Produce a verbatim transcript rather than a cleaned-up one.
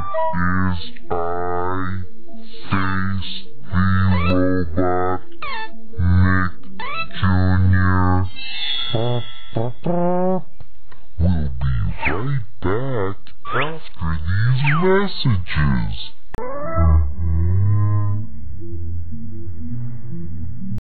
is I face the robot Nick Junior We'll be right back after these messages.